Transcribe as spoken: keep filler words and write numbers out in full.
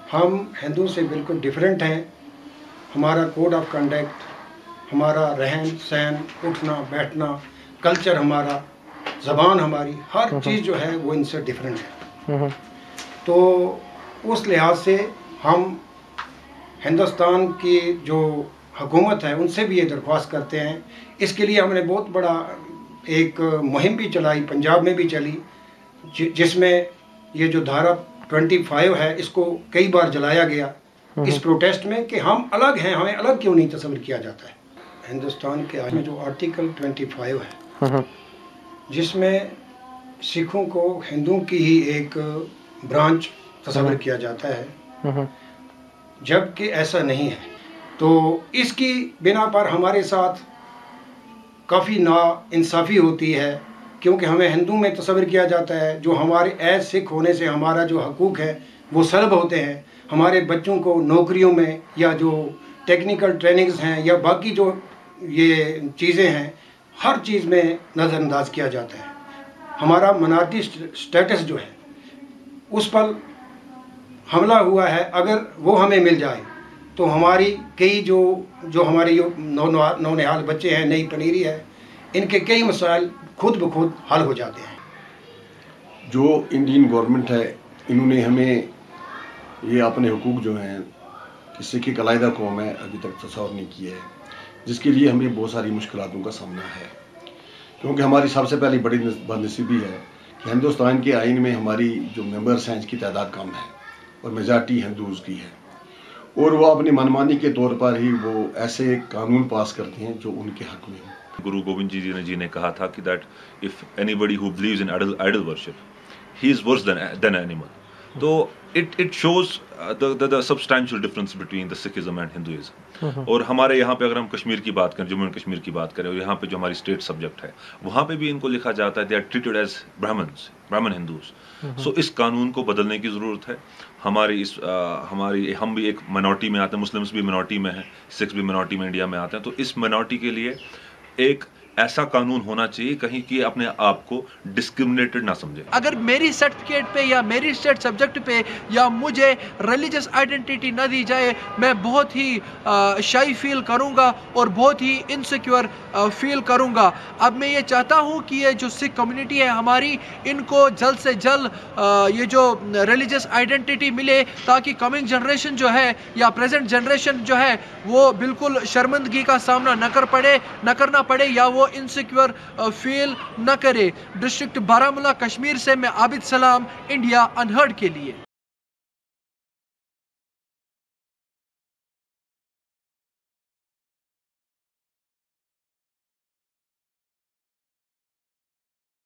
ہم ہندو سے بالکل ڈیفرنٹ ہیں. ہمارا کوڈ آف کنڈکٹ، ہمارا رہن سہن، اٹھنا بیٹھنا، کلچر ہمارا، زبان ہماری، ہر چیز جو ہے وہ ان سے ڈیفرنٹ ہے. تو اس لحاظ سے ہم ہندوستان کی جو حکومت ہے ان سے بھی یہ درخواست کرتے ہیں. اس کے لیے ہم نے بہت بڑا ایک مہم بھی چلائی، پنجاب میں بھی چلی، جس میں یہ جو دھارا ٹوینٹی فائیو ہے اس کو کئی بار جلایا گیا اس پروٹیسٹ میں کہ ہم الگ ہیں، ہمیں الگ کیوں نہیں تصور کیا جاتا ہے. ہندوستان کے آئین میں جو آرٹیکل ٹوینٹی فائیو ہے جس میں سکھوں کو ہندوؤں کی ہی ایک برانچ تصور کیا جاتا ہے، جبکہ ایسا نہیں ہے. تو اس کی بنا پر ہمارے ساتھ کافی نا انصافی ہوتی ہے، کیونکہ ہمیں ہندو میں تصور کیا جاتا ہے جو ہمارے ایز سکھ ہونے سے ہمارا جو حقوق ہے وہ سلب ہوتے ہیں. ہمارے بچوں کو نوکریوں میں یا جو ٹیکنیکل ٹریننگز ہیں یا باقی جو یہ چیزیں ہیں ہر چیز میں نظر انداز کیا جاتا ہے. ہمارا منارٹی سٹیٹس جو ہے اس پر حملہ ہوا ہے. اگر وہ ہمیں مل جائے تو ہماری کئی جو جو ہمارے نونہال بچے ہیں، نئی پنیری ہے، ان کے کئی مسائل خود بخود حل ہو جاتے ہیں. جو انڈین گورنمنٹ ہے انہوں نے ہمیں یہ اپنے حقوق جو ہیں کہ سکھ ایک علیحدہ قوم ہے ابھی تک تصور نہیں کیا ہے، جس کے لیے ہمیں بہت ساری مشکلاتوں کا سامنا ہے. کیونکہ ہماری سب سے پہلی بڑی بدنصیبی ہے کہ ہندوستان کے آئین میں ہماری جو ممبرس ہیں اس کی تعداد کم ہے اور میجارٹی ہندوز کی ہے، اور وہ اپنی منمانی کے طور پر ہی وہ ایسے قانون پاس کرتے ہیں جو ان کے حق میں ہیں. گرو گوبند جی نے جی نے کہا تھا کہ that if anybody who believes in idol worship he is worse than animal. تو it it shows the substantial difference between the Sikhism and Hinduism. اور ہمارے یہاں پہ اگر ہم کشمیر کی بات کریں، جموں اینڈ کشمیر کی بات کریں، اور یہاں پہ جو ہماری اسٹیٹ سبجیکٹ ہے وہاں پہ بھی ان کو لکھا جاتا ہے they are treated as Brahmins, Brahmin Hindus. سو اس قانون کو بدلنے کی ضرورت ہے. ہماری اس ہماری ہم بھی ایک منارٹی میں آتے ہیں، مسلمس بھی منارٹی میں ہیں، سکھ بھی منارٹی میں انڈیا میں آتے ہیں. تو اس منارٹی کے لیے ایک ایسا قانون ہونا چاہیے کہیں کہ اپنے آپ کو ڈسکرمنیٹڈ نہ سمجھے. اگر میری سرٹیفکیٹ پہ یا میری اسٹیٹ سبجیکٹ پہ یا مجھے ریلیجس آئیڈینٹیٹی نہ دی جائے میں بہت ہی شائی فیل کروں گا اور بہت ہی انسیکیور فیل کروں گا. اب میں یہ چاہتا ہوں کہ یہ جو سکھ کمیونٹی ہے ہماری، ان کو جلد سے جلد یہ جو ریلیجس آئیڈینٹیٹی ملے تاکہ کمنگ جنریشن جو ہے یا پریزنٹ جنریشن جو ہے وہ بالکل شرمندگی کا سامنا نہ کر پڑے نہ کرنا پڑے یا وہ انسیکیور فیل نہ کرے. ڈسٹرکٹ بارہمولہ کشمیر سے میں عابد سلام، انڈیا انہرڈ کے لیے.